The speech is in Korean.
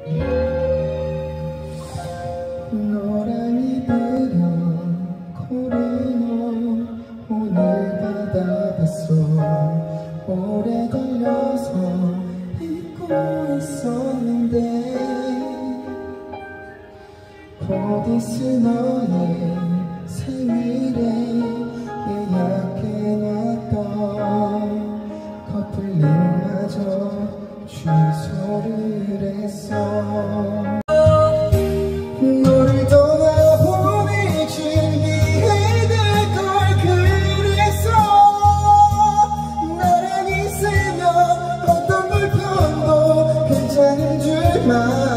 노랑이 들여 코리노 오늘 받아봤어. 오래 걸려서 잊고 있었는데 곧 있을 너의 생일에 예약해놨던 커플링마저 취소를 했어. 너를 떠나보내 준비해야 될 걸 그랬어. 나랑 있으면 어떤 불편도 괜찮은 줄만